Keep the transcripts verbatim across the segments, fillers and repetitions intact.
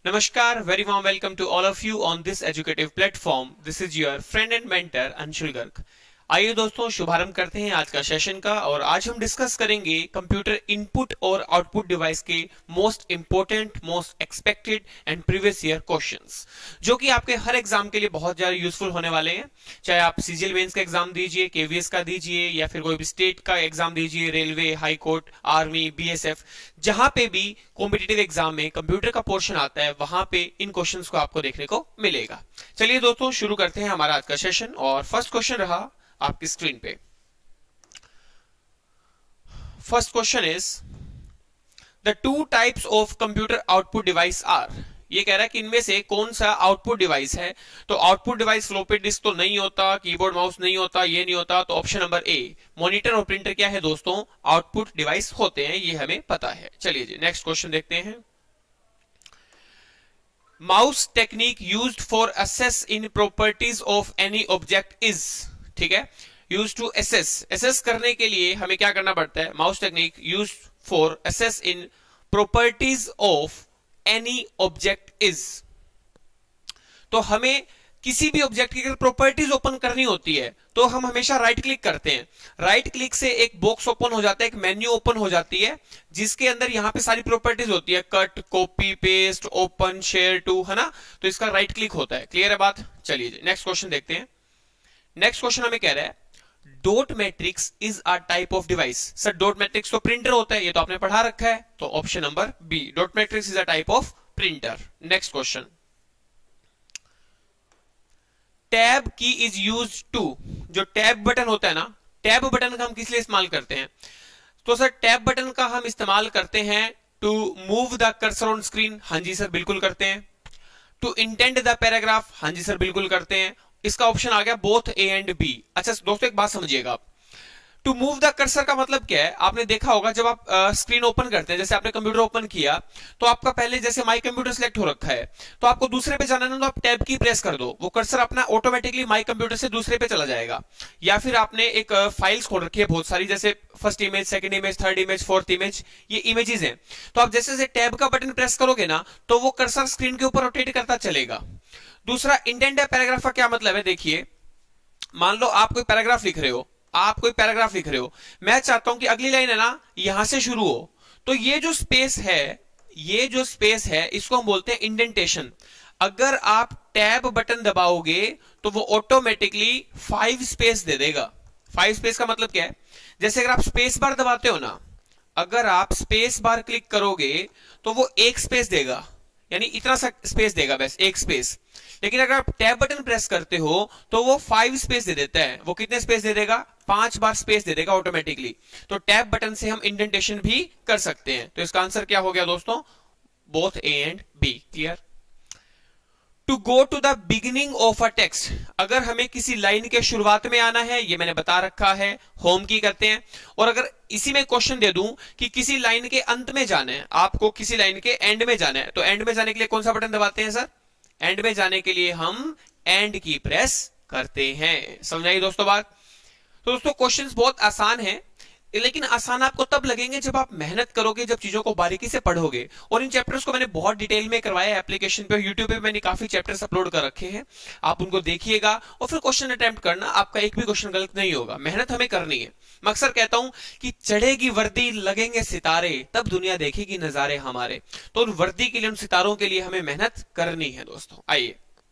Namaskar, very warm welcome to all of you on this educative platform. This is your friend and mentor Anshul Garg. आइए दोस्तों शुभारंभ करते हैं आज का सेशन का और आज हम डिस्कस करेंगे कंप्यूटर इनपुट और आउटपुट डिवाइस के most important, most expected and previous year questions, जो कि आपके हर एग्जाम के लिए बहुत ज्यादा यूजफुल होने वाले हैं। चाहे आप सीजीएल मेंस का एग्जाम दीजिए, केवीएस का दीजिए या फिर कोई भी स्टेट का एग्जाम दीजिए, railway, high court, army, BSF, जहां पे भी कॉम्पिटिटिव एग्जाम में कंप्यूटर का पोर्शन आता है वहां पे इन क्वेश्चंस को आपको देखने को मिलेगा। चलिए दोस्तों शुरू करते हैं हमारा आज का सेशन और फर्स्ट क्वेश्चन रहा आपकी स्क्रीन पे। First question is the two types of computer output device are. ये कह रहा है कि इनमें से कौन सा आउटपुट डिवाइस है। तो आउटपुट डिवाइस फ्लोपी डिस्क तो नहीं होता, कीबोर्ड माउस नहीं होता, ये नहीं होता। तो ऑप्शन नंबर ए मॉनिटर और प्रिंटर क्या है दोस्तों, आउटपुट डिवाइस होते हैं, ये हमें पता है। चलिए जी नेक्स्ट क्वेश्चन देखते हैं। Mouse technique used for access in properties of any object is, ठीक है, यूज टू एसेस, एसेस करने के लिए हमें क्या करना पड़ता है। Mouse technique use for access in properties of any object is. तो हमें किसी भी ऑब्जेक्ट की अगर प्रॉपर्टीज ओपन करनी होती है तो हम हमेशा राइट क्लिक करते हैं। राइट क्लिक से एक बॉक्स ओपन हो जाता है, एक मेन्यू ओपन हो जाती है जिसके अंदर यहां पे सारी प्रॉपर्टीज होती है, cut, copy, paste, open, share to, है ना। तो इसका राइट क्लिक होता है। क्लियर है बात। चलिए नेक्स्ट क्वेश्चन देखते हैं। नेक्स्ट क्वेश्चन हमें कह रहा है dot matrix is a type of device. Sir dot matrix तो प्रिंटर होता है, ये तो आपने पढ़ा रखा है। तो option number B dot matrix is a type of printer. Next question tab key is use to, जो टैब बटन होता है ना, टैब बटन का हम किस लिए इस्तेमाल करते हैं। तो सर टैब बटन का हम इस्तेमाल करते हैं to move the cursor on screen. हाँ जी सर बिल्कुल करते हैं। To intend the paragraph. हाँ जी सर बिल्कुल करते हैं। इसका ऑप्शन आ गया बोथ ए एंड बी। अच्छा दोस्तों एक बात समझिएगा, टू मूव द कर्सर का मतलब क्या है। आपने देखा होगा जब आप स्क्रीन ओपन करते हैं, जैसे आपने कंप्यूटर ओपन किया तो आपका पहले जैसे माई कंप्यूटर सिलेक्ट हो रखा है तो आपको दूसरे पे जाना है ना, तो आप टैब की प्रेस कर दो, वो कर्सर अपना ऑटोमेटिकली माई कंप्यूटर से दूसरे पे चला जाएगा। या फिर आपने एक फाइल्स खोल रखी है बहुत सारी, जैसे first image, second image, third image, fourth image, ये इमेजेस हैं। तो आप जैसे जैसे टैब का बटन प्रेस करोगे ना तो वो कर्सर स्क्रीन के ऊपर रोटेट करता चलेगा। दूसरा इंडेंट पैराग्राफ का क्या मतलब है, देखिए मान लो आप कोई पैराग्राफ लिख रहे हो, आप कोई पैराग्राफ लिख रहे हो, मैं चाहता हूं कि अगली लाइन है ना यहां से शुरू हो, तो ये जो स्पेस है, ये जो स्पेस है इसको हम बोलते हैं इंडेंटेशन। अगर आप टैब बटन दबाओगे तो वो ऑटोमेटिकली फाइव स्पेस दे देगा। फाइव स्पेस का मतलब क्या है, जैसे अगर आप स्पेस बार दबाते हो ना, अगर आप स्पेस बार क्लिक करोगे तो वो एक स्पेस देगा, यानी इतना सा स्पेस देगा, बस एक स्पेस। लेकिन अगर आप टैब बटन प्रेस करते हो तो वो फाइव स्पेस दे देता है। वो कितने स्पेस दे देगा, पांच बार स्पेस दे देगा ऑटोमेटिकली। तो टैब बटन से हम इंडेंटेशन भी कर सकते हैं। तो इसका आंसर क्या हो गया दोस्तों, both A and B. Clear. To go to the beginning of a text, अगर हमें किसी लाइन के शुरुआत में आना है, ये मैंने बता रखा है, होम की करते हैं। और अगर इसी में क्वेश्चन दे दूं कि किसी लाइन के अंत में जाना है, आपको किसी लाइन के एंड में जाना है, तो एंड में जाने के लिए कौन सा बटन दबाते हैं सर, एंड में जाने के लिए हम एंड की प्रेस करते हैं। समझाइए दोस्तों बात। तो दोस्तों क्वेश्चंस बहुत आसान हैं, लेकिन आसान आपको तब लगेंगे जब आप मेहनत करोगे, जब चीजों को बारीकी से पढ़ोगे। और इन चैप्टर्स को मैंने बहुत डिटेल में करवाया है एप्लीकेशन पे, यूट्यूब पे मैंने काफी चैप्टर्स अपलोड कर रखे हैं, आप उनको देखिएगा और फिर क्वेश्चन अटेम्प्ट करना। आपका एक भी क्वेश्चन गलत नहीं होगा, मेहनत हमें करनी है। मैं अक्सर कहता हूं कि चढ़ेगी वर्दी लगेंगे सितारे, तब दुनिया देखेगी नजारे हमारे। तो उन वर्दी के लिए, उन सितारों के लिए हमें मेहनत करनी है दोस्तों। आइए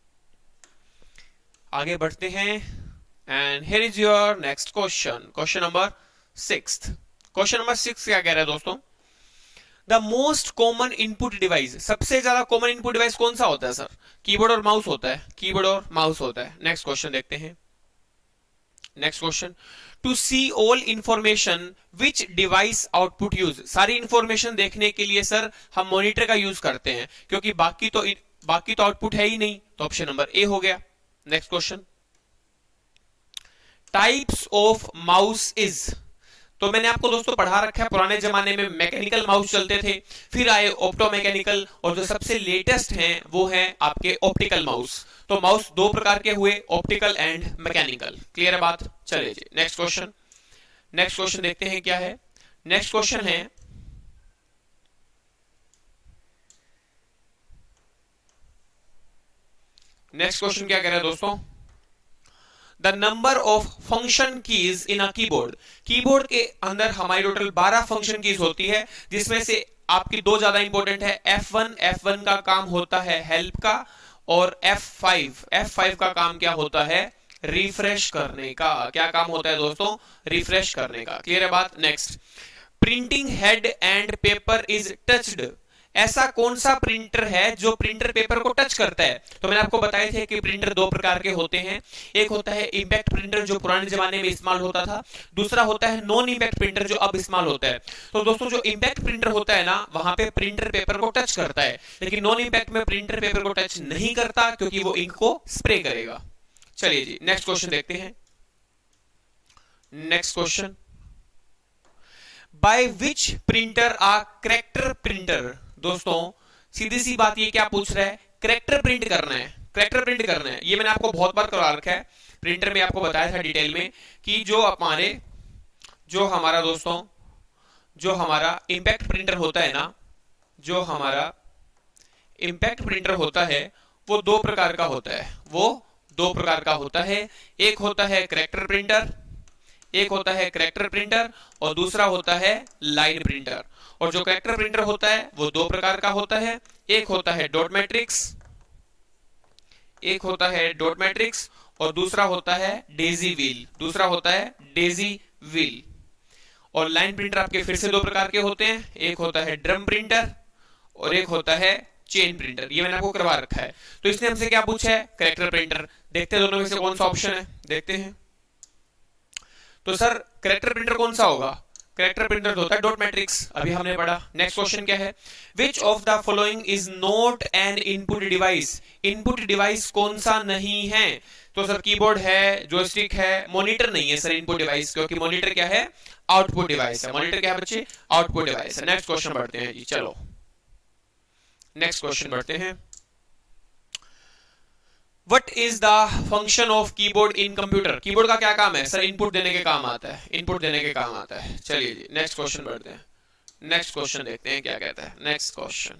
आगे बढ़ते हैं and here is your next question, question number sixth. Question number six क्या कह रहा है दोस्तों, the most common input device, सबसे ज्यादा कॉमन इनपुट डिवाइस कौन सा होता है सर, कीबोर्ड और माउस होता है, कीबोर्ड और माउस होता है। नेक्स्ट क्वेश्चन देखते हैं। Next question, to see all information which device output use, सारी इंफॉर्मेशन देखने के लिए सर हम मॉनिटर का यूज करते हैं, क्योंकि बाकी तो बाकी तो आउटपुट है ही नहीं। तो ऑप्शन नंबर ए हो गया। Next question, types of mouse is, तो मैंने आपको दोस्तों पढ़ा रखा है, पुराने जमाने में मैकेनिकल माउस चलते थे, फिर आए ऑप्टो मैकेनिकल, और जो सबसे लेटेस्ट हैं वो है आपके ऑप्टिकल माउस। तो माउस दो प्रकार के हुए, ऑप्टिकल एंड मैकेनिकल। क्लियर है बात। चलिए जी नेक्स्ट क्वेश्चन। नेक्स्ट क्वेश्चन देखते हैं क्या है। नेक्स्ट क्वेश्चन है नेक्स्ट क्वेश्चन क्या कह रहा है दोस्तों, the number of function keys in a keyboard. Keyboard के अंदर हमारी टोटल बारह फंक्शन कीज होती है, जिसमें से आपकी दो ज्यादा इंपॉर्टेंट है। एफ वन, एफ वन का काम होता है हेल्प का, और एफ फाइव, एफ फाइव का काम क्या होता है, रिफ्रेश करने का। क्या काम होता है दोस्तों, रिफ्रेश करने का। क्लियर है बात। Next, printing head and paper is touched. ऐसा कौन सा प्रिंटर है जो प्रिंटर पेपर को टच करता है। तो मैंने आपको बताया था कि प्रिंटर दो प्रकार के होते हैं, एक होता है इंपैक्ट प्रिंटर जो पुराने जमाने में इस्तेमाल होता था, दूसरा होता है नॉन इंपैक्ट प्रिंटर जो अब इस्तेमाल होता है। तो दोस्तों जो इंपैक्ट प्रिंटर होता है ना, वहां पे प्रिंटर पेपर को टच करता है, लेकिन नॉन इंपैक्ट में प्रिंटर पेपर को टच नहीं करता, क्योंकि वो इंक को स्प्रे करेगा। चलिए जी नेक्स्ट क्वेश्चन देखते हैं। Next question, by which printer a character printer. दोस्तों सीधी सी बात, ये क्या पूछ रहा है, करेक्टर प्रिंट करना है, करेक्टर प्रिंट करना है। ये मैंने आपको बहुत बार करवा रखा है, प्रिंटर में आपको बताया था डिटेल में कि जो हमारे जो हमारा दोस्तों जो हमारा इंपैक्ट प्रिंटर होता है ना, जो हमारा इंपैक्ट प्रिंटर होता है वो दो प्रकार का होता है, वो दो प्रकार का होता है। एक होता है करेक्टर प्रिंटर, एक होता है करेक्टर प्रिंटर, और दूसरा होता है लाइन प्रिंटर। और जो करेक्टर प्रिंटर होता है वो दो प्रकार का होता है, एक होता है डॉट मैट्रिक्स, एक होता है डॉट मैट्रिक्स, और दूसरा होता है डेजी व्हील, दूसरा होता है डेजी व्हील। और लाइन प्रिंटर आपके फिर से दो प्रकार के होते हैं, एक होता है ड्रम प्रिंटर और एक होता है चेन प्रिंटर। ये मैंने आपको करवा रखा है। तो इसने हमसे क्या पूछा है, करेक्टर प्रिंटर। देखते हैं दोनों में से कौन सा ऑप्शन है, देखते हैं। तो सर करेक्टर प्रिंटर कौन सा होगा, करेक्टर प्रिंटर होता है डॉट मैट्रिक्स, अभी हमने पढ़ा। नेक्स्ट क्वेश्चन क्या है, which of the following is not an input device. Input device कौन सा नहीं है। तो सर कीबोर्ड है, जॉयस्टिक है, मॉनिटर नहीं है सर इनपुट डिवाइस, क्योंकि मॉनिटर क्या है, आउटपुट डिवाइस है। मॉनिटर क्या है बच्चे, आउटपुट डिवाइस है। नेक्स्ट क्वेश्चन बढ़ते हैं जी, चलो नेक्स्ट क्वेश्चन बढ़ते हैं। What is the function of keyboard in computer? Keyboard का क्या काम है सर, इनपुट देने के काम आता है, इनपुट देने के काम आता है। चलिए जी नेक्स्ट क्वेश्चन बढ़ते हैं, नेक्स्ट क्वेश्चन देखते हैं क्या कहता है। Next question,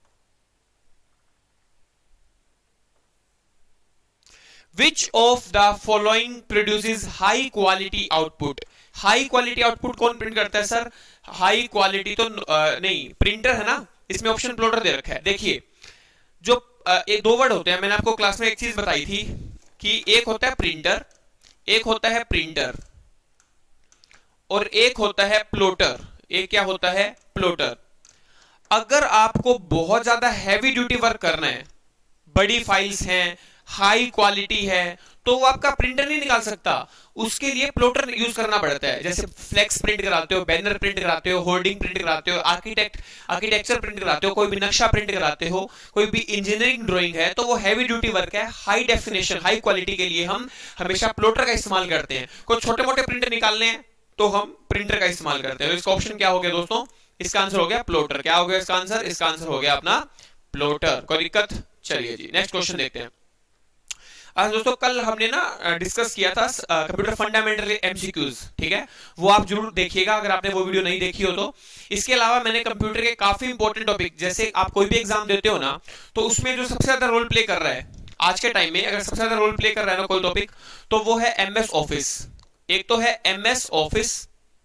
Which of the following produces high quality output? High quality output कौन प्रिंट करता है सर, हाई क्वालिटी तो आ, नहीं, प्रिंटर है ना, इसमें ऑप्शन प्लॉटर दे रखा है। देखिए जो एक दो वर्ड होते हैं, मैंने आपको क्लास में एक चीज बताई थी कि एक होता है प्रिंटर, एक होता है प्रिंटर, और एक होता है प्लॉटर। एक क्या होता है, प्लॉटर। अगर आपको बहुत ज्यादा हैवी ड्यूटी वर्क करना है, बड़ी फाइल्स हैं, हाई क्वालिटी है, तो वो आपका प्रिंटर नहीं निकाल सकता, उसके लिए प्लॉटर यूज करना पड़ता है। जैसे फ्लेक्स प्रिंट कराते हो, बैनर प्रिंट कराते हो, होर्डिंग प्रिंट कराते हो, आर्किटेक्ट आर्किटेक्चर प्रिंट कराते हो, कोई भी नक्शा प्रिंट कराते हो, कोई भी इंजीनियरिंग ड्राइंग है, तो वो हैवी ड्यूटी वर्क है। हाई डेफिनेशन, हाई क्वालिटी के लिए हम हमेशा प्लॉटर का इस्तेमाल करते हैं। कोई छोटे मोटे प्रिंटर निकालने हैं तो हम प्रिंटर का इस्तेमाल करते हैं। तो इसका ऑप्शन क्या हो गया दोस्तों, इसका आंसर हो गया प्लॉटर। क्या हो गया इसका आंसर, इसका आंसर हो गया अपना प्लॉटर। कोई दिक्कत। चलिए जी नेक्स्ट क्वेश्चन देखते हैं। आज दोस्तों कल हमने ना डिस्कस किया था कंप्यूटर फंडामेंटल एमसीक्यूज, ठीक है, वो आप जरूर देखिएगा अगर आपने वो वीडियो नहीं देखी हो तो। इसके अलावा मैंने कंप्यूटर के काफी इंपॉर्टेंट टॉपिक, जैसे आप कोई भी एग्जाम देते हो ना, तो उसमें जो सबसे ज्यादा रोल प्ले कर रहा है आज के टाइम में, अगर सबसे ज्यादा रोल प्ले कर रहा है ना कोई टॉपिक, तो वो है एमएस ऑफिस। एक तो है एमएस ऑफिस,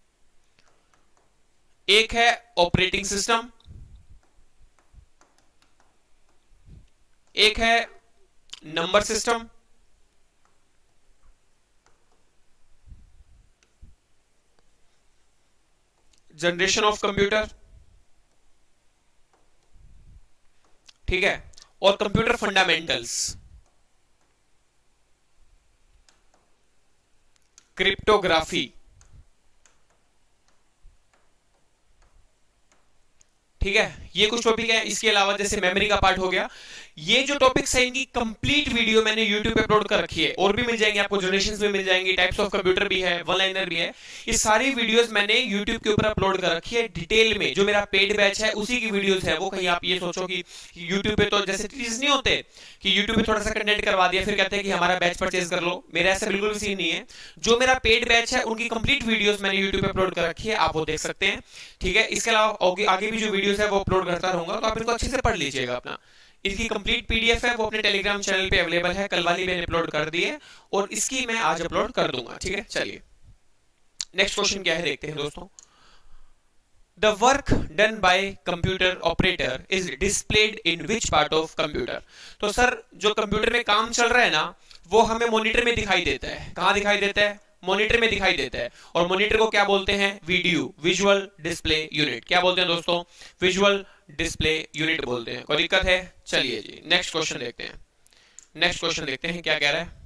एक है ऑपरेटिंग सिस्टम, एक है number system, generation of computer, ठीक है, और कंप्यूटर फंडामेंटल्स, क्रिप्टोग्राफी, ठीक है, ये कुछ टॉपिक है। इसके अलावा जैसे मेमोरी का पार्ट हो गया। ये जो टॉपिक्स है इनकी कंप्लीट वीडियो मैंने YouTube पे अपलोड कर रखी है, और भी मिल जाएंगे आपको, जनरेशंस में मिल जाएंगी, टाइप्स ऑफ कंप्यूटर भी है, वन लाइनर भी है। ये सारी वीडियोस मैंने YouTube के ऊपर अपलोड कर रखी है डिटेल में। जो मेरा पेड बैच है उसी की वीडियोस है वो। कहीं आप ये सोचो कि YouTube पे तो जैसे टीचर्स नहीं होते कि YouTube पे थोड़ा सा कंटेंट करवा दिया फिर कहते हैं कि हमारा बैच परचेज कर लो, मेरा ऐसा बिल्कुल सीन नहीं है। जो मेरा पेड बैच है उनकी कंप्लीट वीडियोस मैंने YouTube पे अपलोड कर रखी है, आप वो देख सकते हैं, ठीक है। इसके अलावा आगे भी जो वीडियोस है वो अपलोड करता रहूंगा, तो आप इनको अच्छे से पढ़ लीजिएगा अपना। इसकी कंप्लीट पीडीएफ है, वो अपने टेलीग्राम चैनल पे अवेलेबल है, कल वाली मैंने अपलोड कर दी है और इसकी मैं आज अपलोड कर दूंगा, ठीक है। चलिए नेक्स्ट क्वेश्चन क्या है देखते हैं दोस्तों। The work done by computer operator is displayed in which part of computer? तो सर जो कंप्यूटर में काम चल रहा है ना वो हमें मॉनिटर में दिखाई देता है। कहां दिखाई देता है? मॉनिटर में दिखाई देता है। और मॉनिटर को क्या बोलते हैं? Video, visual display unit. क्या बोलते हैं दोस्तों? विजुअल डिस्प्ले यूनिट बोलते हैं। कोई दिक्कत है? चलिए जी नेक्स्ट क्वेश्चन देखते हैं। नेक्स्ट क्वेश्चन देखते हैं क्या कह रहा है।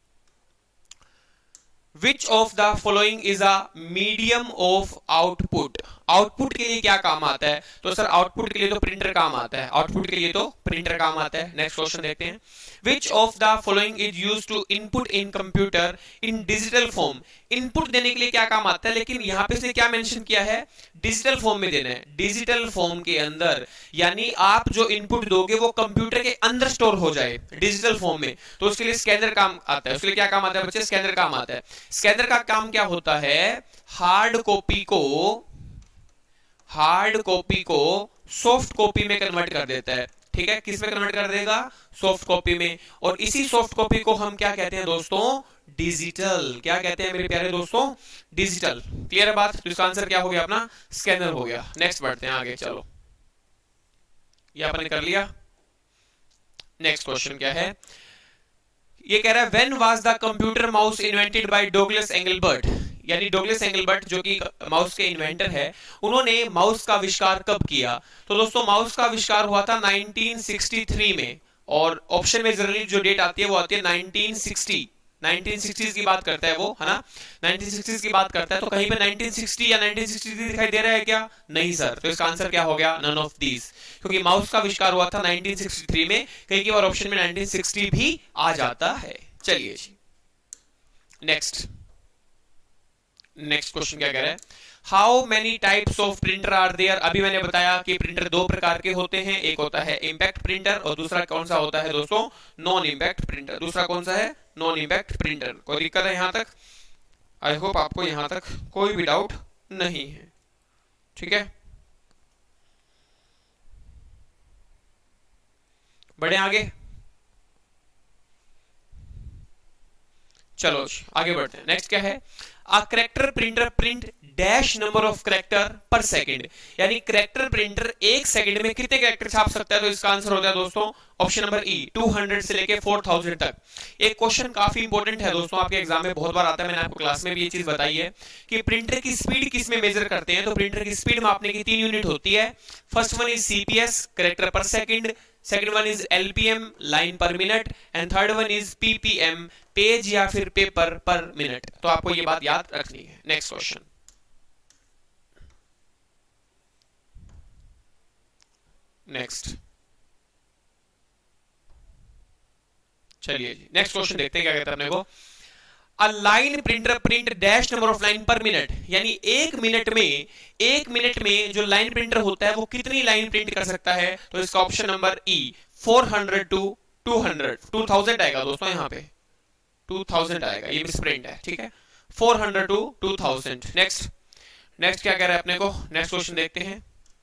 Which of the following is a medium of output? Output के लिए क्या काम आता है? तो सर आउटपुट के लिए तो प्रिंटर काम आता है, आउटपुट के लिए तो प्रिंटर काम आता है। नेक्स्ट क्वेश्चन देखते हैं। Which of the following is used to input in computer in digital form? Input देने के लिए क्या काम आता है, लेकिन यहां पे से क्या मेंशन किया है? डिजिटल फॉर्म में देना है। डिजिटल फॉर्म के अंदर, यानी आप जो इनपुट दोगे वो कंप्यूटर के अंदर स्टोर हो जाए डिजिटल फॉर्म में, तो उसके लिए स्कैनर काम आता है। उसके लिए क्या काम आता है बच्चे? स्कैनर काम आता है। स्कैनर का काम क्या होता है? हार्ड कॉपी को हार्ड कॉपी को सॉफ्ट कॉपी में कन्वर्ट कर देता है, ठीक है। किस में कन्वर्ट कर देगा? सॉफ्ट कॉपी में। और इसी सॉफ्ट कॉपी को हम क्या कहते हैं दोस्तों? डिजिटल। क्या कहते हैं मेरे प्यारे दोस्तों? डिजिटल। क्लियर है बात? तो इसका आंसर क्या हो गया अपना? स्कैनर हो गया। नेक्स्ट बढ़ते हैं आगे, चलो ये आपने कर लिया। नेक्स्ट क्वेश्चन क्या है? ये कह रहा है when was the computer mouse invented by Douglas Engelbart? यानी डोगलस एंगलबर्ट जो कि माउस के इन्वेंटर है, उन्होंने माउस का आविष्कार कब किया? तो दोस्तों माउस का आविष्कार हुआ था नाइनटीन सिक्सटी थ्री में, और ऑप्शन में जनरली जो डेट आती है वो आती है नाइनटीन सिक्सटी। नाइनटीन सिक्सटीज़ की बात करता है वो, है ना, नाइनटीन सिक्सटीज़ की बात करता है। तो कहीं पे नाइनटीन सिक्सटी या नाइनटीन सिक्सटी थ्री दिखाई दे रहा है क्या? नहीं सर। तो इसका आंसर क्या हो गया? नन ऑफ दीज, क्योंकि माउस का आविष्कार हुआ था नाइनटीन सिक्सटी थ्री में। कहीं की बार ऑप्शन में नाइनटीन सिक्सटी भी आ जाता है। चलिए जी नेक्स्ट नेक्स्ट क्वेश्चन क्या कह रहा है? How many types of printer are there? अभी मैंने बताया कि प्रिंटर दो प्रकार के होते हैं, एक होता है इंपैक्ट प्रिंटर और दूसरा कौन सा होता है दोस्तों? Non impact printer. दूसरा कौन सा है? Non impact printer. कोई दिक्कत है यहां तक? आई होप आपको यहां तक कोई भी डाउट नहीं है, ठीक है। बढ़े आगे, चलो आगे बढ़ते हैं। नेक्स्ट क्या है? A character printer print dash number of character per second, यानी करेक्टर प्रिंटर एक सेकंड में कितने करेक्टर छाप सकता है? तो इसका आंसर होता है दोस्तों option number E, two hundred से लेके फोर थाउजेंड तक। एक क्वेश्चन काफी इंपॉर्टेंट है दोस्तों, आपके एग्जाम में बहुत बार आता है, मैंने आपको क्लास में भी ये चीज बताई है कि प्रिंटर की स्पीड किस में मेजर करते हैं। तो प्रिंटर की स्पीड मापने की तीन यूनिट होती है। First one is CPS, character per second, second one is LPM, line per minute, and third one is PPM, page या फिर पेपर पर मिनट। तो आपको ये बात याद रखनी है। नेक्स्ट क्वेश्चन, नेक्स्ट चलिए जी नेक्स्ट क्वेश्चन देखते हैं क्या कहता है अपने को। A line printer print dash number of line per minute, यानी एक मिनट में एक मिनट में जो लाइन प्रिंटर होता है वो कितनी लाइन प्रिंट कर सकता है? तो इसका option number E, four hundred to two hundred, two thousand आएगा दोस्तों, यहाँ पे टू थाउजेंड आएगा, ये मिस प्रिंट है, ठीक है। Four hundred to two thousand. Next next क्या कह रहा है अपने को? नेक्स्ट क्वेश्चन देखते हैं।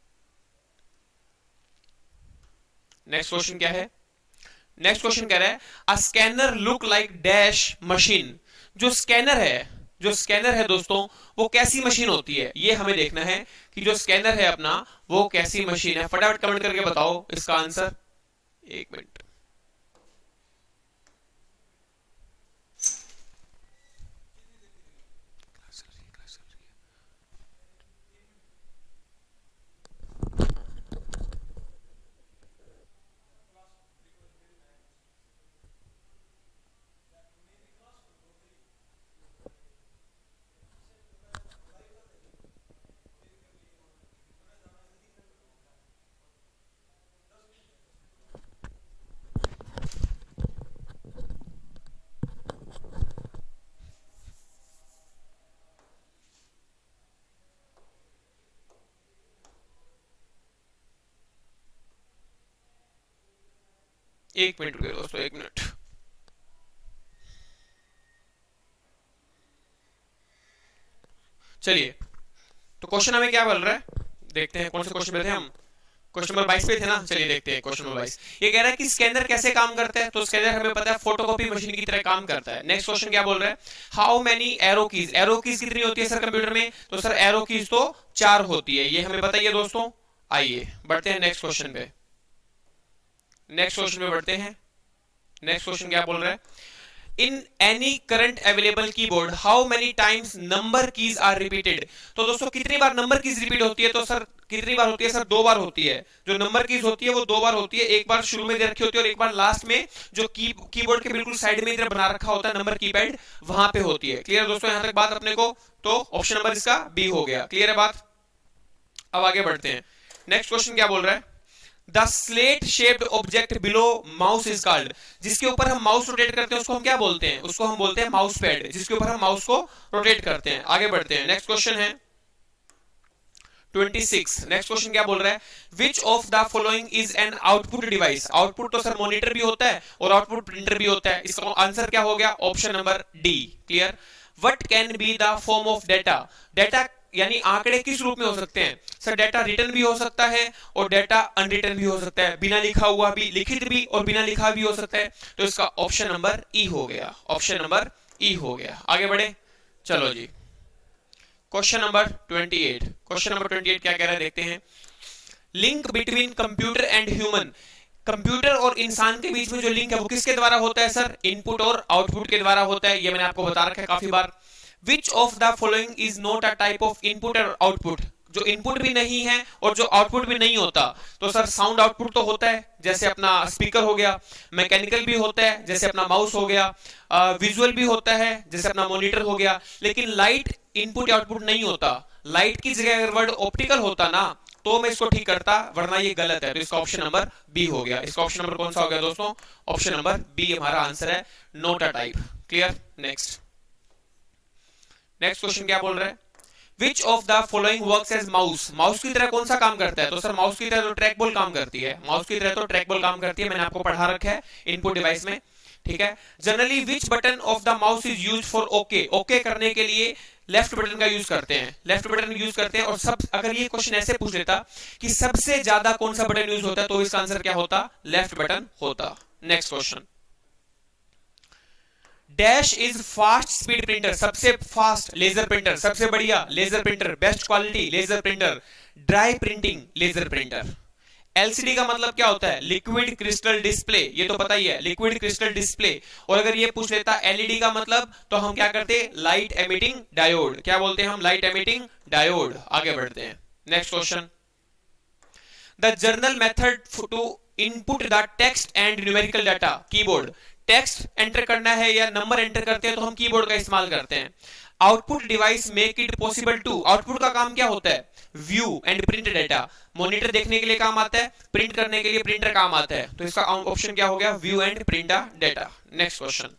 नेक्स्ट क्वेश्चन क्या है? नेक्स्ट क्वेश्चन कह रहा है a scanner look like dash machine. जो स्कैनर है जो स्कैनर है दोस्तों वो कैसी मशीन होती है, ये हमें देखना है कि जो स्कैनर है अपना वो कैसी मशीन है। फटाफट कमेंट करके बताओ इसका आंसर। एक मिनट, एक मिनट रुकिए दोस्तों, एक मिनट। चलिए तो क्वेश्चन हमें क्या बोल रहा है, देखते हैं कौन से क्वेश्चन पे थे हम। क्वेश्चन नंबर बाईस पे थे ना, चलिए देखते हैं क्वेश्चन नंबर बाईस। ये कह रहा है कि स्कैनर कैसे काम करता है, तो स्कैनर हमें पता है फोटोकॉपी मशीन की तरह काम करता है। नेक्स्ट क्वेश्चन क्या बोल रहा है, how many arrow keys, arrow keys कितनी होती है सर कंप्यूटर में, तो सर एरो कीज तो चार होती है, ये हमें बताइए दोस्तों। आइए बढ़ते हैं नेक्स्ट क्वेश्चन पे, नेक्स्ट क्वेश्चन पे बढ़ते हैं। नेक्स्ट क्वेश्चन क्या बोल रहा है, in any current available keyboard how many times number keys are repeated, तो दोस्तों कितनी बार नंबर कीज रिपीट होती है, तो सर कितनी बार होती है सर, दो बार होती है। जो नंबर कीज होती है वो दो बार होती है, एक बार शुरू में दे रखी होती है और एक बार लास्ट में जो की कीबोर्ड के बिल्कुल साइड में इधर बना रखा होता है नंबर कीपैड, वहां पे होती है। क्लियर दोस्तों यहां तक बात अपने को, तो ऑप्शन नंबर इसका बी हो गया। क्लियर है बात, अब आगे बढ़ते हैं। नेक्स्ट क्वेश्चन क्या बोल रहा है, the slate shaped object below mouse is called, जिसके ऊपर हम माउस रोटेट करते हैं उसको हम क्या बोलते हैं, उसको हम बोलते हैं माउस पैड, जिसके ऊपर हम माउस को रोटेट करते हैं। आगे बढ़ते हैं, नेक्स्ट क्वेश्चन है छब्बीस। नेक्स्ट क्वेश्चन क्या बोल रहा है, which of the following is an output device, output तो सर मॉनिटर भी होता है और आउटपुट प्रिंटर भी होता है, इसका आंसर क्या हो गया, option number D. Clear, what can be the form of data, data यानी आंकड़े किस रूप में हो सकते हैं, सर डेटा रिटन भी हो सकता है और डेटा अनरिटन भी हो सकता है, बिना लिखा हुआ भी, लिखित भी और बिना लिखा भी हो सकता है, तो इसका ऑप्शन नंबर ई हो गया, ऑप्शन नंबर ई हो गया। आगे बढ़े, चलो जी क्वेश्चन नंबर अट्ठाईस, क्वेश्चन नंबर अट्ठाईस क्या कह रहा है देखते हैं, link between computer and human, computer और इंसान के बीच में जो लिंक है वो किसके द्वारा होता है सर, इनपुट और आउटपुट के द्वारा होता है, ये मैंने आपको बता रखा है काफी बार। Which of the following is not a type of input or output, जो इनपुट भी नहीं है और जो आउटपुट भी नहीं होता, तो सर साउंड आउटपुट तो होता है जैसे अपना स्पीकर हो गया, मैकेनिकल भी होता है जैसे अपना माउस हो गया, विजुअल भी होता है जैसे अपना मॉनिटर हो गया, लेकिन लाइट इनपुट आउटपुट नहीं होता। लाइट की जगह अगर वर्ड ऑप्टिकल होता ना तो मैं इसको ठीक करता, वरना ये गलत है, तो इसका ऑप्शन नंबर बी हो गया। इसका ऑप्शन नंबर कौन सा हो गया दोस्तों, ऑप्शन नंबर बी हमारा आंसर है, not a type. Clear, next next question क्या बोल रहा है, which of the following works as mouse, mouse की तरह कौन सा काम करता है, तो सर माउस की तरह तो ट्रैक बॉल काम करती है, माउस की तरह तो ट्रैक बॉल काम करती है, मैंने आपको पढ़ा रखा है इनपुट डिवाइस में, ठीक है। Generally which button of the mouse is used for okay, okay करने के लिए लेफ्ट बटन का यूज करते हैं, लेफ्ट बटन यूज करते हैं। और सब अगर ये क्वेश्चन ऐसे पूछ लेता कि सबसे ज्यादा कौन सा बटन यूज होता है, तो इसका आंसर क्या होता, लेफ्ट बटन होता। Next question, dash is fast speed printer, सबसे फास्ट लेजर प्रिंटर, सबसे बढ़िया laser printer, best quality laser printer, dry printing laser printer. LCD का मतलब क्या होता है, लिक्विड क्रिस्टल डिस्प्ले, ये तो पता ही है, लिक्विड क्रिस्टल डिस्प्ले। और अगर ये पूछ लेता एलईडी का मतलब, तो हम क्या करते, लाइट एमिटिंग डायोड, क्या बोलते हैं हम, लाइट एमिटिंग डायोड। आगे बढ़ते हैं, next question, the general method to input the text and numerical data, keyboard, text enter करना है या नंबर एंटर करते हैं तो हम कीबोर्ड का इस्तेमाल करते हैं। Output device make it possible to, output का काम क्या होता है, view and print data, monitor देखने के लिए काम आता है, प्रिंट करने के लिए प्रिंटर काम आता है, तो इसका ऑप्शन क्या हो गया, view and print data. Next question,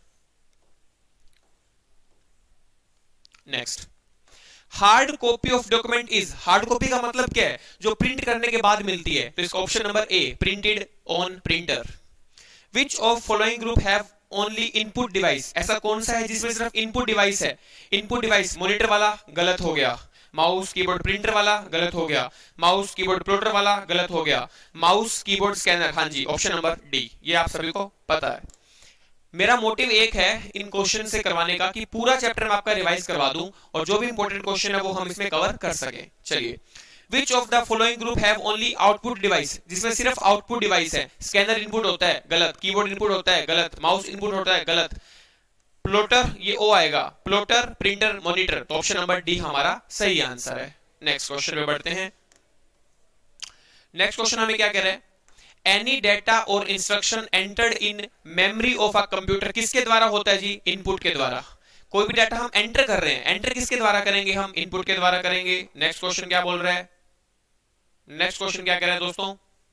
next, hard copy of document is, hard copy का मतलब क्या है, जो प्रिंट करने के बाद मिलती है, तो इसका option number A, printed on printer. Which of following group have only input device, ऐसा कौन सा है जिसमें सिर्फ इनपुट डिवाइस है, इनपुट डिवाइस मॉनिटर वाला गलत हो गया, माउस कीबोर्ड प्रिंटर वाला गलत हो गया, माउस कीबोर्ड प्लॉटर वाला गलत हो गया, माउस कीबोर्ड स्कैनर, हाँ जी ऑप्शन नंबर डी, ये आप सभी को पता है। मेरा मोटिव एक है इन क्वेश्चन से करवाने का कि पूरा चैप्टर मैं आपका रिवाइज करवा दूं और जो भी इंपॉर्टेंट क्वेश्चन है वो हम इसमें कवर कर सके। चलिए, Which of the following group have only output device, जिसमें सिर्फ आउटपुट डिवाइस है, स्कैनर इनपुट होता है गलत, कीबोर्ड इनपुट होता है गलत, माउस इनपुट होता है गलत, प्लॉटर ये ओ आएगा, प्लॉटर प्रिंटर मॉनिटर, तो ऑप्शन नंबर डी हमारा सही आंसर है। नेक्स्ट क्वेश्चन में बढ़ते हैं, नेक्स्ट क्वेश्चन हमें क्या कह रहा है, एनी डेटा और instruction entered in memory of a computer, किसके द्वारा होता है जी, इनपुट के द्वारा। कोई भी डाटा हम एंटर कर रहे हैं, एंटर किसके द्वारा करेंगे, हम इनपुट के द्वारा करेंगे। नेक्स्ट क्वेश्चन क्या बोल रहा है, नेक्स्ट क्वेश्चन क्या कह रहा है दोस्तों,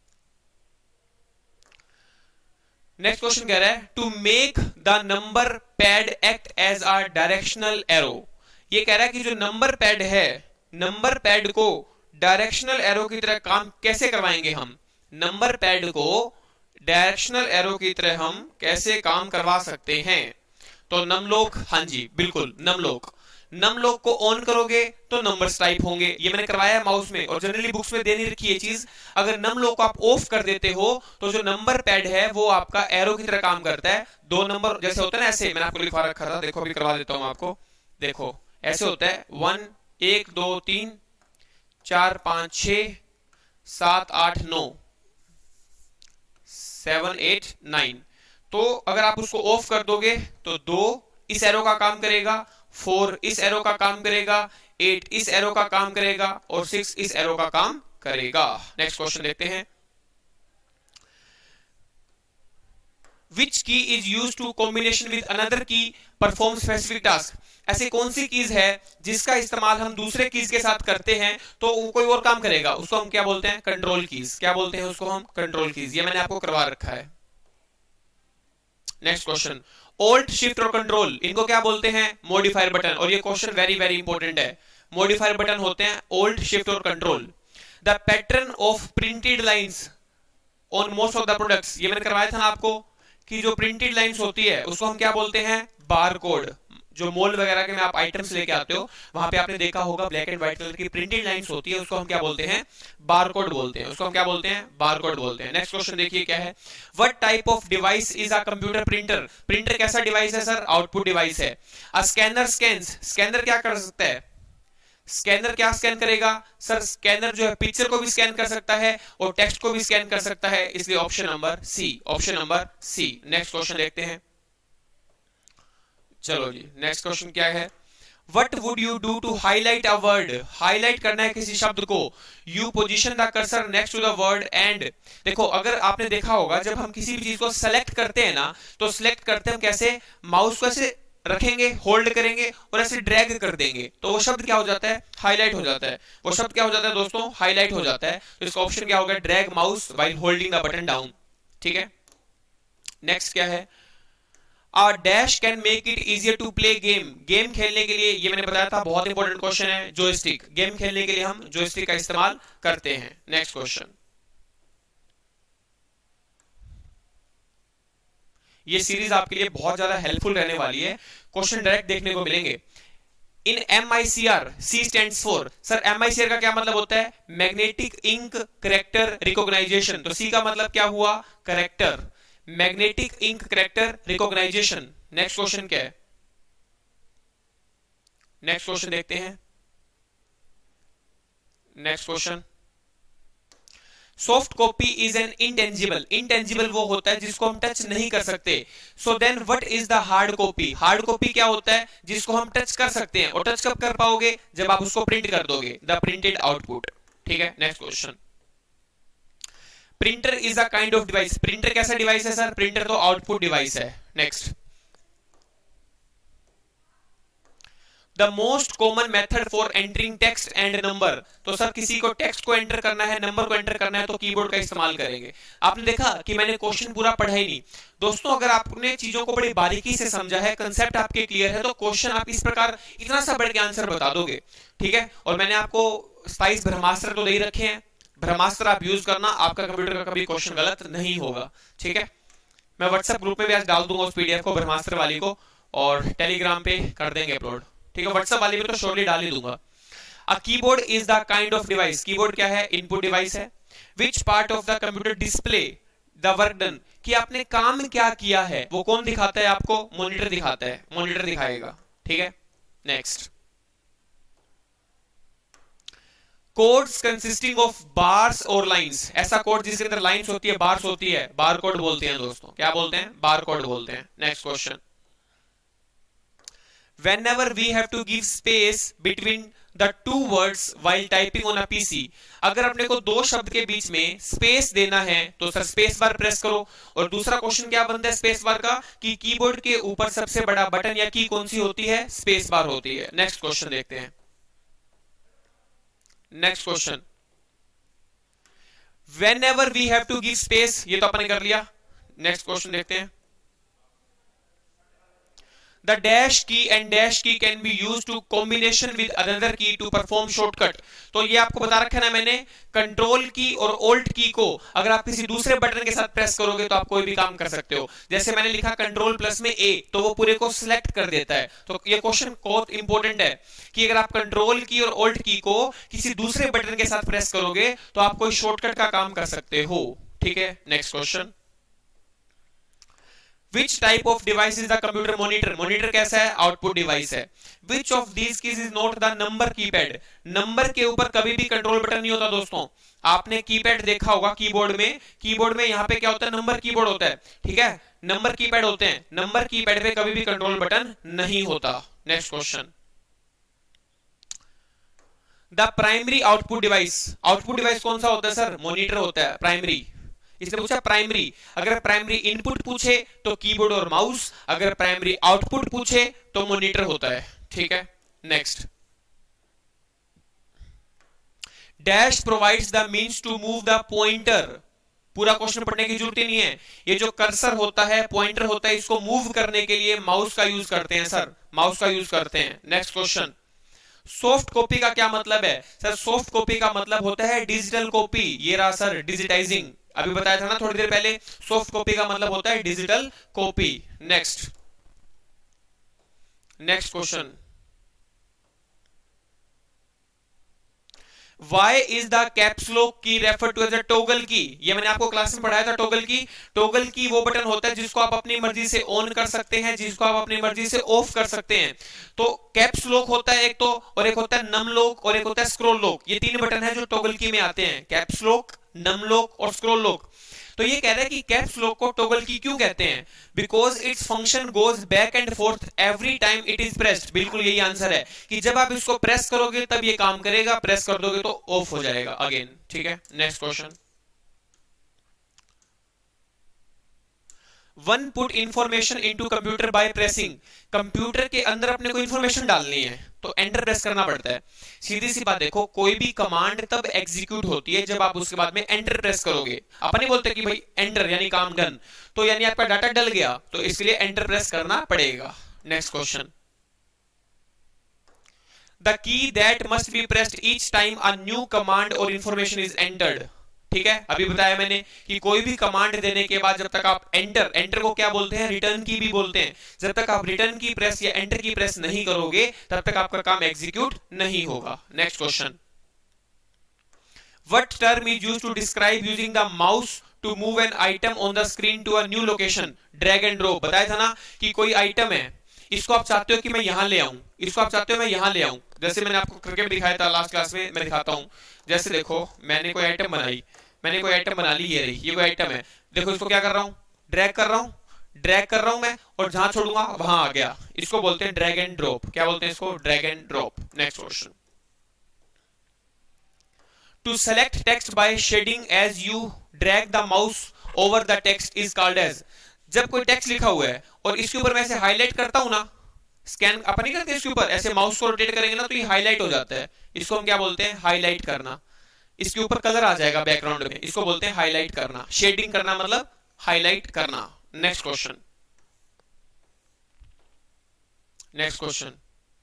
नेक्स्ट क्वेश्चन कह रहा है to make the number pad act as a directional arrow, ये कह रहा है कि जो नंबर पैड है, नंबर पैड को डायरेक्शनल एरो की तरह काम कैसे करवाएंगे हम, नंबर पैड को डायरेक्शनल एरो की तरह हम कैसे काम करवा सकते हैं, तो नमलोक, हाँ जी बिल्कुल नमलोक, नम लॉक को ऑन करोगे तो नंबर्स टाइप होंगे, ये मैंने करवाया है माउस में, और जनरली बुक्स में दे नहीं रखी है चीज। अगर नम लॉक को आप ऑफ कर देते हो तो जो नंबर पैड है वो आपका एरो की तरह काम करता है। दो नंबर जैसे होता है ना, ऐसे मैंने आपको लिखवा रखा था, देखो अभी करवा देता हूं आपको। देखो ऐसे होता है, वन एक दो तीन चार पांच छह सात आठ नौ, सेवन एट नाइन। तो अगर आप उसको ऑफ कर दोगे तो दो इस एरो का काम करेगा, फोर इस एरो का काम करेगा, एट इस एरो का काम करेगा, और सिक्स इस एरो का काम करेगा। नेक्स्ट क्वेश्चन देखते हैं। Which key is used to combination with another key perform specific task? ऐसे कौन सी कीज है जिसका इस्तेमाल हम दूसरे कीज के साथ करते हैं तो वो कोई और काम करेगा, उसको हम क्या बोलते हैं? Control keys. क्या बोलते हैं उसको हम? Control keys. ये मैंने आपको करवा रखा है। नेक्स्ट क्वेश्चन, ऑल्ट शिफ्ट और कंट्रोल, इनको क्या बोलते हैं? Modifier button. और ये क्वेश्चन वेरी वेरी इंपॉर्टेंट है। मॉडिफायर बटन होते हैं ऑल्ट शिफ्ट और control. The pattern of printed lines on most of the products, ये मैंने करवाया था ना आपको कि जो प्रिंटेड लाइंस होती है उसको हम क्या बोलते हैं? Bar code. जो मॉल वगैरह के में आप आइटम्स लेके आते हो वहां पे आपने देखा होगा ब्लैक एंड व्हाइट कलर की प्रिंटेड लाइंस होती है, उसको हम क्या बोलते हैं? बार कोड बोलते हैं। उसको हम क्या बोलते हैं? बार कोड बोलते हैं। नेक्स्ट क्वेश्चन देखिए क्या है। What type of device is a computer printer? Printer कैसा डिवाइस है सर? आउटपुट डिवाइस है। अ स्कैनर स्कैन्स, स्कैनर क्या कर सकता है? स्कैनर क्या स्कैन करेगा सर? स्कैनर जो है पिक्चर को भी स्कैन कर सकता है और टेक्स्ट को भी स्कैन कर सकता है, इसलिए option number C. Option number C. Next question देखते हैं। चलो जी, नेक्स्ट क्वेश्चन क्या है। What would you do to highlight a word? Highlight करना है किसी शब्द को। You position the cursor next to the word and, देखो अगर आपने देखा होगा जब हम किसी भी चीज को सेलेक्ट करते हैं ना तो सिलेक्ट करते हैं हम कैसे? माउस को ऐसे रखेंगे, होल्ड करेंगे और ऐसे ड्रैग कर देंगे तो वो शब्द क्या हो जाता है? हाईलाइट हो जाता है। वो शब्द क्या हो जाता है दोस्तों? हाईलाइट हो जाता है। तो इसका ऑप्शन क्या होगा? Drag mouse while holding the button down. ठीक है। नेक्स्ट क्या है? A dash can make it easier to play game. Game खेलने के लिए, ये मैंने बताया था बहुत इंपॉर्टेंट क्वेश्चन है। जॉयस्टिक, गेम खेलने के लिए हम जॉयस्टिक का इस्तेमाल करते हैं। नेक्स्ट क्वेश्चन, ये सीरीज आपके लिए बहुत ज्यादा हेल्पफुल रहने वाली है। क्वेश्चन डायरेक्ट देखने को मिलेंगे। In M I C R, C stands for, sir M I C R का क्या मतलब होता है? Magnetic ink character recognition. तो सी का मतलब क्या हुआ? Character. Magnetic ink character recognition. Next question क्या है? नेक्स्ट क्वेश्चन देखते हैं। Next question, soft copy is an intangible. Intangible वो होता है जिसको हम टच नहीं कर सकते। So then what is the hard copy? Hard copy क्या होता है? जिसको हम टच कर सकते हैं। और टच कब कर पाओगे? जब आप उसको प्रिंट कर दोगे, द प्रिंटेड आउटपुट। ठीक है। Next question, printer is a kind of device. Printer कैसा डिवाइस है सर? प्रिंटर तो आउटपुट डिवाइस है। Next, the most common method for entering text and number. तो सर किसी को टेक्स्ट को एंटर करना है, नंबर को एंटर करना है तो कीबोर्ड का इस्तेमाल करेंगे। आपने देखा कि मैंने क्वेश्चन पूरा पढ़ा ही नहीं। दोस्तों अगर आपने चीजों को बड़ी बारीकी से समझा है, कंसेप्ट आपके क्लियर है, तो क्वेश्चन आप इस प्रकार इतना सा बढ़ के आंसर बता दोगे। ठीक है। और मैंने आपको स्पाइस ब्रह्मास्त्र तो दे ही रखे हैं, ब्रह्मास्त्र आप यूज करना, आपका कंप्यूटर का कभी क्वेश्चन गलत नहीं होगा। ठीक है। मैं व्हाट्सएप ग्रुप में भी आज डाल दूंगा उस पीडीएफ को, ब्रह्मास्त्र वाली को, और टेलीग्राम पे कर देंगे अपलोड। ठीक है। व्हाट्सएप वाली में तो श्योरली डाल ही दूंगा। A keyboard is the kind of device. Keyboard क्या है? इनपुट डिवाइस है। Which part of the computer display the work done, कि आपने काम क्या किया है वो कौन दिखाता है आपको? मॉनिटर दिखाता है, मॉनिटर दिखाएगा। ठीक है। Next, codes consisting of bars और लाइंस। ऐसा कोड जिसके अंदर लाइंस होती है, बार्स होती है, बार कोड बोलते हैं दोस्तों। क्या बोलते हैं? बार कोड बोलते हैं। Next question, whenever we have to give space between the two words while typing on a P C, अगर अपने को दो शब्द के बीच में स्पेस देना है तो सर स्पेस बार प्रेस करो। और दूसरा क्वेश्चन क्या बनता है स्पेस बार का? कि कीबोर्ड के ऊपर सबसे बड़ा बटन या की कौन सी होती है? स्पेस बार होती है। नेक्स्ट क्वेश्चन देखते हैं। Next question, whenever we have to give space, ये तो अपन ने कर लिया। नेक्स्ट क्वेश्चन देखते हैं। The dash key and dash key can be used to combination with another key to perform shortcut. तो ये आपको बता रखा है ना मैंने, कंट्रोल की और ओल्ट की को अगर आप किसी दूसरे बटन के साथ प्रेस करोगे तो आप कोई भी काम कर सकते हो। जैसे मैंने लिखा कंट्रोल प्लस में ए, तो वो पूरे को सिलेक्ट कर देता है। तो ये क्वेश्चन बहुत इंपॉर्टेंट है कि अगर आप कंट्रोल की और ओल्ट की को किसी दूसरे बटन के साथ प्रेस करोगे तो आप कोई शॉर्टकट का काम कर सकते हो। ठीक है, next question. Which type of device is the computer monitor? Monitor कैसा है? आउटपुट डिवाइस है। Which of these keys is not the number keypad? Number के ऊपर कभी भी कंट्रोल बटन नहीं होता दोस्तों। आपने कीपैड देखा होगा कीबोर्ड में, कीबोर्ड में यहाँ पे क्या होता है? नंबर कीबोर्ड होता है, ठीक है, नंबर कीपैड होते हैं। नंबर कीपैड पे कभी भी कंट्रोल बटन नहीं होता। Next question. The primary output device, output device कौन सा होता है सर? मॉनिटर होता है, प्राइमरी। इसने पूछा प्राइमरी, अगर प्राइमरी इनपुट पूछे तो कीबोर्ड और माउस, अगर प्राइमरी आउटपुट पूछे तो मॉनिटर होता है। ठीक है, next. Dash provides the means to move the pointer. पूरा क्वेश्चन पढ़ने की जरूरत ही नहीं है। ये जो कर्सर होता है, पॉइंटर होता है, इसको मूव करने के लिए माउस का यूज करते हैं सर, माउस का यूज करते हैं। Next question. सॉफ्ट कॉपी का क्या मतलब है सर? सॉफ्ट कॉपी का मतलब होता है डिजिटल कॉपी। ये रहा सर डिजिटाइजिंग, अभी बताया था ना थोड़ी देर पहले। सॉफ्ट कॉपी का मतलब होता है digital copy. Next next question. Why is the caps lock key referred to as a toggle key? ये मैंने आपको क्लास में पढ़ाया था toggle key। toggle key वो बटन होता है जिसको आप अपनी मर्जी से ऑन कर सकते हैं, जिसको आप अपनी मर्जी से ऑफ कर सकते हैं। तो कैप्स लॉक होता है एक तो, और एक होता है नम लॉक, और एक होता है स्क्रॉल लॉक। ये तीन बटन है जो टॉगल की में आते हैं, कैप्स लॉक, नम लॉक और स्क्रॉल लॉक। तो ये कह रहा है कि कैप्स लॉक को टॉगल की क्यों कहते हैं? Because its function goes back and forth every time it is pressed. बिल्कुल यही आंसर है कि जब आप इसको प्रेस करोगे तब ये काम करेगा, प्रेस कर दोगे तो ऑफ हो जाएगा अगेन। ठीक है, next question. One put information into computer by pressing. Computer के अंदर अपने को इंफॉर्मेशन डालनी है तो एंटर प्रेस करना पड़ता है। सीधी सी बात देखो, कोई भी कमांड तब एग्जीक्यूट होती है जब आप उसके बाद में एंटर प्रेस करोगे। अपन नहीं बोलते कि भाई एंटर यानी काम डन, तो यानी आपका डाटा डल गया, तो इसके लिए एंटर प्रेस करना पड़ेगा। Next question. The key that must be pressed each time a new command और इंफॉर्मेशन इज एंटर्ड। ठीक है, अभी बताया मैंने कि कोई भी कमांड देने के बाद जब तक आप एंटर, एंटर को क्या बोलते हैं? रिटर्न की भी बोलते हैं। जब तक आप रिटर्न की प्रेस या एंटर की प्रेस नहीं करोगे तब तक आपका काम एग्जीक्यूट नहीं होगा। Next question. What term is used to describe using the mouse to move an item on the screen to a new location? Drag and drop. बताया था ना कि कोई आइटम है, इसको आप चाहते हो कि मैं यहां ले आऊं, इसको आप चाहते हो मैं यहां ले आऊं। जैसे मैंने आपको करके दिखाया था लास्ट क्लास में, मैं दिखाता हूं। जैसे देखो, मैंने कोई आइटम बनाई, मैंने कोई आइटम बना ली, ये रही, ये कोई आइटम है। देखो इसको क्या कर रहा हूं? ड्रैग कर रहा हूं, ड्रैग कर रहा हूं मैं, और जहां छोड़ूंगा वहां आ गया। इसको बोलते हैं ड्रैग एंड ड्रॉप। क्या बोलते हैं इसको? Drag and drop. Next question. To select text by shading as you drag the mouse over the text is called as. जब कोई टेक्स्ट लिखा हुआ है और इसके ऊपर मैं ऐसे हाईलाइट करता हूं ना, स्कैन अपन नहीं करते इसके ऊपर, ऐसे माउस को रोटेट करेंगे ना तो ये हाईलाइट हो जाता है। इसको हम क्या बोलते हैं? हाईलाइट करना। इसके ऊपर कलर आ जाएगा बैकग्राउंड में, इसको बोलते हैं हाईलाइट करना। शेडिंग करना मतलब हाईलाइट करना। Next question. Next question.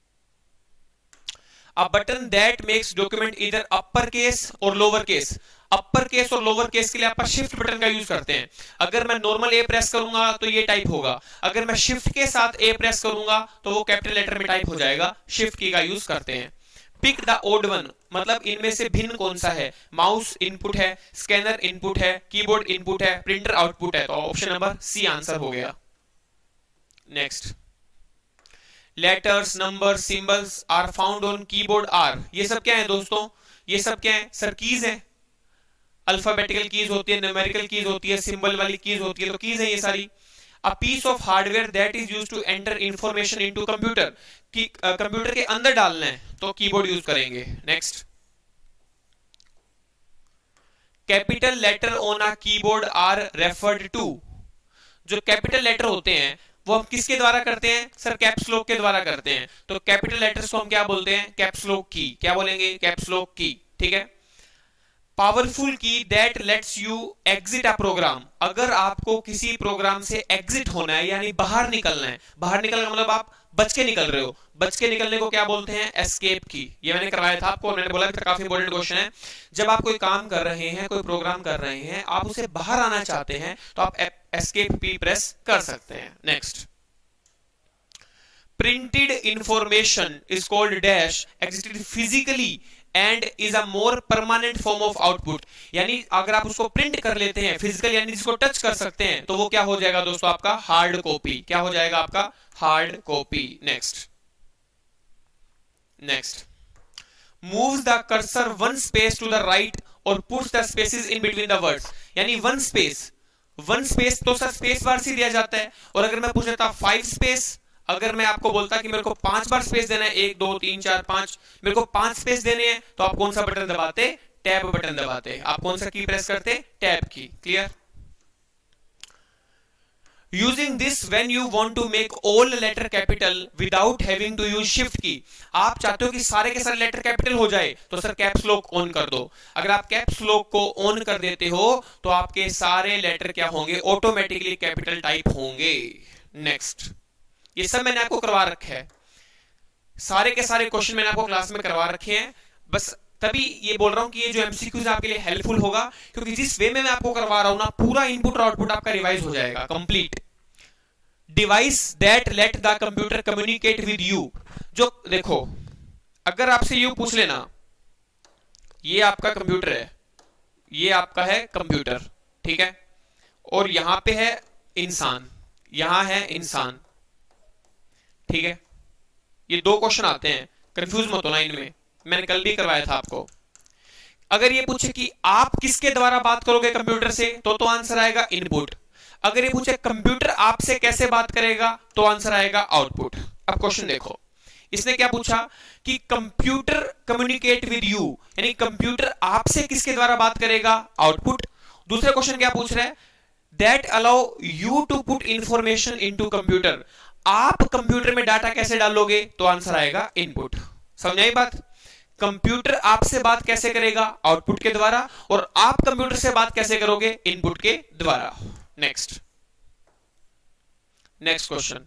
A button that makes document इधर अपर केस और लोअर केस। अपर केस और लोअर केस के लिए आप शिफ्ट बटन का यूज करते हैं। अगर मैं नॉर्मल ए प्रेस करूंगा तो ये टाइप होगा, अगर मैं शिफ्ट के साथ ए प्रेस करूंगा तो वो कैपिटल लेटर में टाइप हो जाएगा। शिफ्ट की का यूज करते हैं। पिक द ओड वन, मतलब इनमें से भिन्न कौन सा है? माउस इनपुट है, स्कैनर इनपुट है, कीबोर्ड इनपुट है, प्रिंटर आउटपुट है। तो ऑप्शन नंबर सी आंसर हो गया। Next. Letters, numbers, symbols are found on keyboard are. ये सब क्या है दोस्तों? ये सब क्या है सर? कीज है। अल्फाबेटिकल कीज होती है, न्यूमेरिकल कीज होती है, सिंबल वाली कीज होती है, तो कीज है ये सारी। A piece of hardware that is used to enter information into computer, कि कंप्यूटर के अंदर डालना है तो कीबोर्ड यूज करेंगे। Next. Capital letter on a keyboard are referred to. जो कैपिटल लेटर होते हैं वो हम किसके द्वारा करते हैं सर? कैप्स लॉक के द्वारा करते हैं। तो कैपिटल लेटर्स को हम क्या बोलते हैं? कैप्स लॉक की। क्या बोलेंगे? कैप्स लॉक की। ठीक है। Powerful key that lets you exit a program, अगर आपको किसी प्रोग्राम से एग्जिट होना है यानी बाहर निकलना है, बाहर निकलना मतलब आप बच के निकल रहे हो, बच के निकलने को क्या बोलते हैं? एस्केप की। ये मैंने करवाया था आपको, मैंने बोला था काफी इंपॉर्टेंट क्वेश्चन है। जब आप कोई काम कर रहे हैं, कोई प्रोग्राम कर रहे हैं, आप उसे बाहर आना चाहते हैं तो आप एस्केप की प्रेस कर सकते हैं। Next, printed information is called dash existed physically and is a more permanent form of output, यानी अगर आप उसको प्रिंट कर लेते हैं फिजिकल यानी जिसको टच कर सकते हैं तो वो क्या हो जाएगा दोस्तों? आपका हार्ड कॉपी। क्या हो जाएगा आपका? Hard copy. Next next moves the cursor one space to the right और puts the spaces in between the words, यानी one space वन स्पेस तो सर स्पेस बार से दिया जाता है, और अगर मैं पूछ लेता फाइव स्पेस, अगर मैं आपको बोलता कि मेरे को पांच बार स्पेस देना है, एक दो तीन चार पांच, मेरे को पांच स्पेस देने हैं, तो आप कौन सा बटन दबाते? टैब बटन दबाते। आप कौन सा की प्रेस करते? Tab key. Clear? Using this when you want to make all letter capital without having to use shift key, आप चाहते हो कि सारे के सारे लेटर कैपिटल हो जाए तो सर कैप्स लॉक ऑन कर दो। अगर आप कैप्स लॉक को ऑन कर देते हो तो आपके सारे लेटर क्या होंगे? ऑटोमेटिकली कैपिटल टाइप होंगे। नेक्स्ट, ये सब मैंने आपको करवा रखा है, सारे के सारे क्वेश्चन मैंने आपको क्लास में करवा रखे हैं, बस तभी ये बोल रहा हूं कि ये जो एमसीक्यूज आपके लिए हेल्पफुल होगा, क्योंकि जिस वे में मैं आपको करवा रहा हूं ना, पूरा इनपुट और आउटपुट आपका रिवाइज हो जाएगा complete. Device that let the computer communicate with you, जो देखो अगर आपसे यू पूछ लेना, ये आपका कंप्यूटर है, ये आपका है कंप्यूटर, ठीक है, और यहां पे है इंसान, यहां है इंसान, ठीक है, ये दो क्वेश्चन आते हैं, कंफ्यूज मत होना इनमें, मैंने कल भी करवाया था आपको। अगर ये पूछे कि आप किसके द्वारा बात करोगे कंप्यूटर से, तो तो आंसर आएगा इनपुट। अगर ये पूछे कंप्यूटर आपसे कैसे बात करेगा, तो आंसर आएगा आउटपुट। अब क्वेश्चन देखो, इसने क्या पूछा कि कंप्यूटर कम्युनिकेट विद यू, यानी कंप्यूटर आपसे किसके द्वारा बात करेगा? आउटपुट। दूसरा क्वेश्चन क्या पूछ रहा है? That allow you to put information into computer, आप कंप्यूटर में डाटा कैसे डालोगे? तो आंसर आएगा इनपुट। समझाई बात? कंप्यूटर आपसे बात कैसे करेगा? आउटपुट के द्वारा, और आप कंप्यूटर से बात कैसे करोगे? इनपुट के द्वारा। Next next question,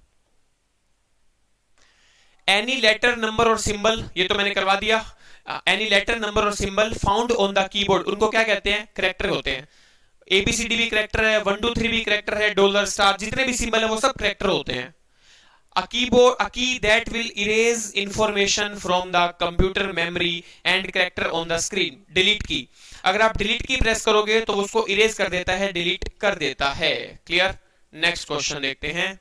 any letter number और सिंबल, ये तो मैंने करवा दिया। एनी लेटर नंबर और symbol found on the keyboard, उनको क्या कहते हैं? करेक्टर होते हैं। एबीसीडी भी करेक्टर है, वन टू थ्री भी करेक्टर है, डॉलर स्टार, जितने भी सिंबल है वो सब करेक्टर होते हैं। A keyboard, a key that will erase information from the computer memory and character on the screen. Delete की, अगर आप delete की प्रेस करोगे तो उसको erase कर देता है, delete कर देता है। क्लियर? नेक्स्ट क्वेश्चन देखते हैं।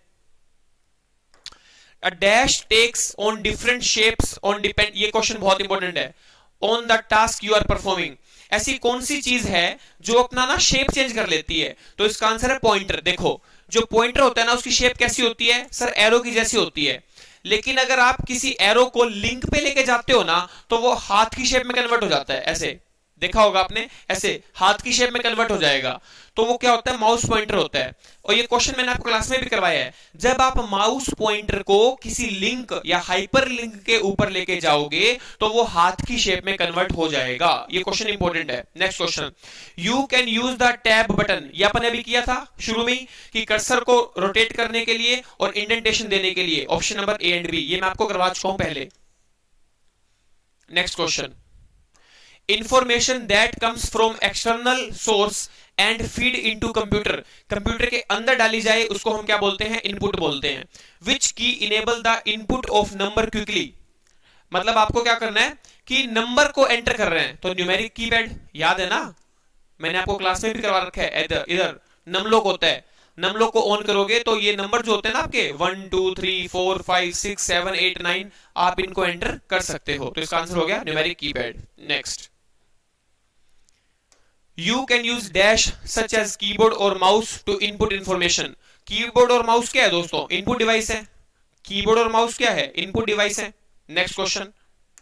A dash takes on different shapes on depend, ये क्वेश्चन बहुत इंपॉर्टेंट है। On the task you are performing, ऐसी कौन सी चीज है जो अपना ना शेप चेंज कर लेती है? तो इसका आंसर है पॉइंटर। देखो जो पॉइंटर होता है ना, उसकी शेप कैसी होती है? सर एरो की जैसी होती है, लेकिन अगर आप किसी एरो को लिंक पे लेके जाते हो ना, तो वो हाथ की शेप में कन्वर्ट हो जाता है। ऐसे देखा होगा आपने, ऐसे हाथ की शेप में कन्वर्ट हो जाएगा, तो वो क्या होता है? माउस पॉइंटर होता है। और ये क्वेश्चन मैंने आपको क्लास में भी करवाया है, जब आप माउस पॉइंटर को किसी लिंक या हाइपर लिंक के ऊपर लेके जाओगे तो वो हाथ की शेप में कन्वर्ट हो जाएगा। ये क्वेश्चन इंपॉर्टेंट है। Next question, you can use the tab button, ये अपन ने भी किया था शुरू में कि कर्सर को रोटेट करने के लिए और इंडेंटेशन देने के लिए, option number A and B, ये मैं आपको करवा चुका हूं पहले। Next question, information that comes from external source and feed into computer, computer के अंदर डाली जाए उसको हम क्या बोलते हैं? इनपुट बोलते हैं। Which key enable the input of number quickly, मतलब आपको क्या करना है कि नंबर को एंटर कर रहे हैं तो न्यूमेरिक कीपैड, याद है ना, मैंने आपको क्लास में भी करवा रखा है। इधर इधर नमलोक होता है, नमलोक को ऑन करोगे तो ये नंबर जो होते हैं ना आपके one two three four five six seven eight nine, आप इनको एंटर कर सकते हो। तो इसका आंसर हो गया numeric keypad. Next, You can use dash such as keyboard or mouse to input information. Keyboard और माउस क्या है दोस्तों? इनपुट डिवाइस है। कीबोर्ड और माउस क्या है? इनपुट डिवाइस है। Next question,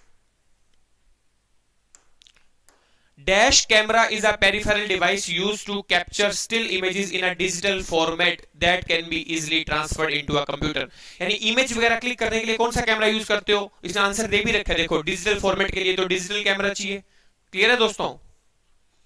dash camera is a peripheral device used to capture still images in a digital format that can be easily transferred into a computer. यानी image वगैरह click करने के लिए कौन सा कैमरा यूज करते हो? इसने आंसर दे भी रखा है, देखो डिजिटल फॉर्मेट के लिए तो डिजिटल कैमरा चाहिए। क्लियर है दोस्तों?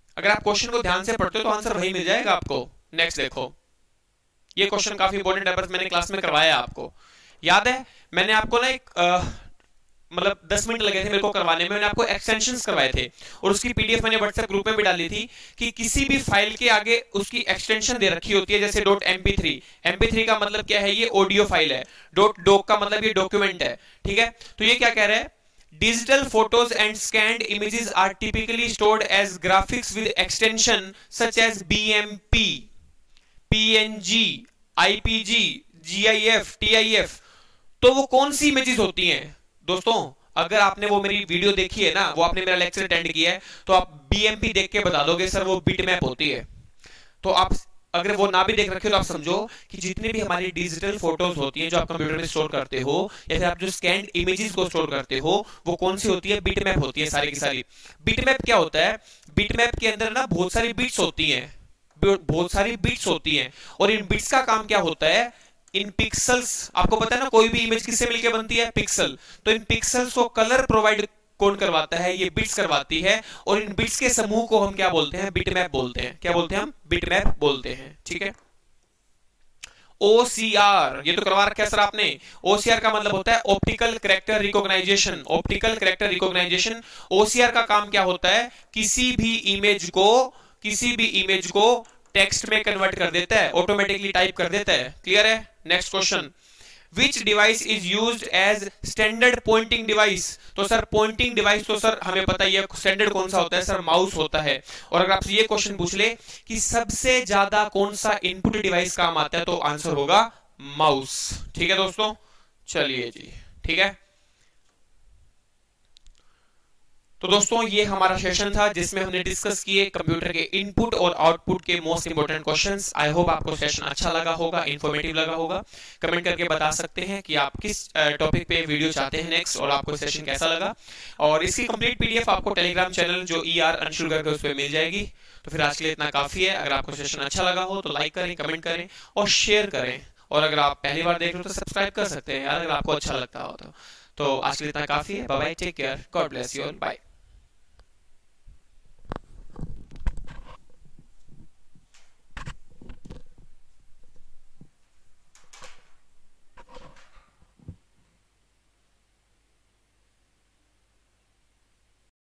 अगर आप क्वेश्चन को ध्यान से पढ़ते हो तो आंसर वही मिल जाएगा आपको। नेक्स्ट देखो, ये क्वेश्चन काफी इंपॉर्टेंट है, मैंने क्लास में करवाया आपको, याद है? मैंने आपको ना एक मतलब दस मिनट लगे थे मेरे को करवाने में, मैंने आपको एक्सटेंशंस करवाए थे और उसकी पीडीएफ मैंने व्हाट्सएप ग्रुप में भी डाली थी कि किसी भी फाइल के आगे उसकी एक्सटेंशन दे रखी होती है, जैसे dot M P three. M P three का मतलब क्या है? ये ऑडियो फाइल है। डॉट डॉक का मतलब ये डॉक्यूमेंट है, ठीक है? तो ये क्या कह रहा है? Digital photos and scanned images are typically stored as graphics with extension such as B M P, P N G, I P G, G I F, T I F। तो वो कौन सी इमेजेस होती हैं दोस्तों? अगर आपने वो मेरी वीडियो देखी है ना, वो आपने मेरा लेक्चर अटेंड किया है, तो आप B M P देख के बता दोगे सर वो बिटमैप होती है। तो आप अगर वो ना भी देख रखे हो तो आप समझो कि जितने भी हमारी डिजिटल फोटोज होती हैं जो आप कंप्यूटर में स्टोर करते हो, या फिर आप जो स्कैन्ड इमेजेस को स्टोर करते हो, वो कौन सी होती है? बिटमैप होती है सारी की सारी। बिटमैप क्या होता है? बिटमैप के अंदर ना बहुत सारी बिट्स होती हैं, बहुत सारी बिट्स होती हैं, और इन बिट्स का काम क्या होता है? इन पिक्सल्स, आपको पता है ना कोई भी इमेज किससे मिलकर बनती है? पिक्सल। तो इन पिक्सल्स को कलर प्रोवाइड कौन करवाता है? ये बिट्स करवाती है, और इन बिट्स के समूह को हम क्या बोलते हैं? बिटमैप बोलते हैं। क्या बोलते हैं हम? बिटमैप बोलते हैं, ठीक है? O C R, ये तो करवा रखा है सर आपने। O C R का मतलब होता है optical character recognition. Optical character recognition, O C R का काम क्या होता है? किसी भी इमेज को किसी भी इमेज को टेक्स्ट में कन्वर्ट कर देता है, ऑटोमेटिकली टाइप कर देता है। क्लियर है? Next question, Which device is used as standard pointing device? तो सर पॉइंटिंग डिवाइस तो सर हमें पता ही है स्टैंडर्ड कौन सा होता है सर? माउस होता है। और अगर आपसे ये क्वेश्चन पूछ ले कि सबसे ज्यादा कौन सा इनपुट डिवाइस काम आता है, तो आंसर होगा माउस। ठीक है दोस्तों, चलिए जी, ठीक है। तो दोस्तों ये हमारा सेशन था जिसमें हमने डिस्कस किए कंप्यूटर के इनपुट और आउटपुट के most important questions. I hope आपको सेशन अच्छा लगा होगा, इन्फॉर्मेटिव लगा होगा। कमेंट करके बता सकते हैं कि आप किस टॉपिक पे वीडियो चाहते हैं नेक्स्ट, और आपको सेशन कैसा लगा। और इसकी कंप्लीट पीडीएफ आपको टेलीग्राम चैनल जो ई आर अंशुल करके उस पर मिल जाएगी। तो फिर आज के लिए इतना काफी है। अगर आपको सेशन अच्छा लगा हो तो लाइक करें, कमेंट करें और शेयर करें। और अगर आप पहली बार देख रहे हो तो सब्सक्राइब कर सकते हैं यार, अगर आपको अच्छा लगता हो तो। तो आज के लिए इतना काफी है। Bye bye, take care, God bless you all, bye.